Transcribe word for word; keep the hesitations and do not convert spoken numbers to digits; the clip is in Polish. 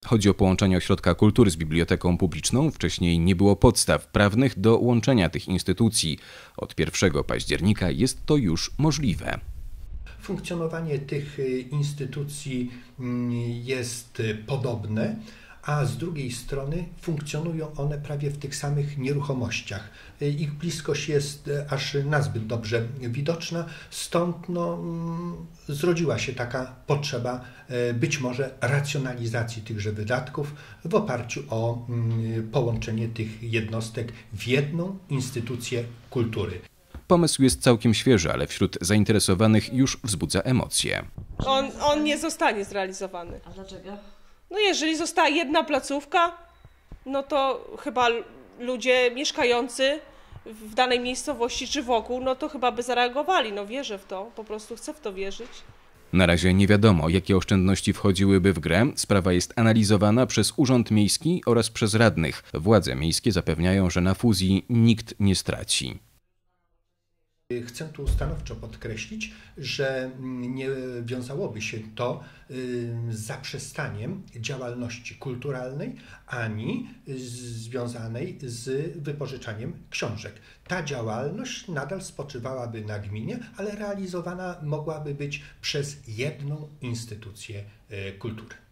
Chodzi o połączenie Ośrodka Kultury z biblioteką publiczną. Wcześniej nie było podstaw prawnych do łączenia tych instytucji. Od pierwszego października jest to już możliwe. Funkcjonowanie tych instytucji jest podobne, a z drugiej strony funkcjonują one prawie w tych samych nieruchomościach. Ich bliskość jest aż nazbyt dobrze widoczna, stąd no, zrodziła się taka potrzeba być może racjonalizacji tychże wydatków w oparciu o połączenie tych jednostek w jedną instytucję kultury. Pomysł jest całkiem świeży, ale wśród zainteresowanych już wzbudza emocje. On, on nie zostanie zrealizowany. A dlaczego? No jeżeli została jedna placówka, no to chyba ludzie mieszkający w danej miejscowości czy wokół, no to chyba by zareagowali. No wierzę w to, po prostu chcę w to wierzyć. Na razie nie wiadomo, jakie oszczędności wchodziłyby w grę. Sprawa jest analizowana przez Urząd Miejski oraz przez radnych. Władze miejskie zapewniają, że na fuzji nikt nie straci. Chcę tu stanowczo podkreślić, że nie wiązałoby się to z zaprzestaniem działalności kulturalnej ani związanej z wypożyczaniem książek. Ta działalność nadal spoczywałaby na gminie, ale realizowana mogłaby być przez jedną instytucję kultury.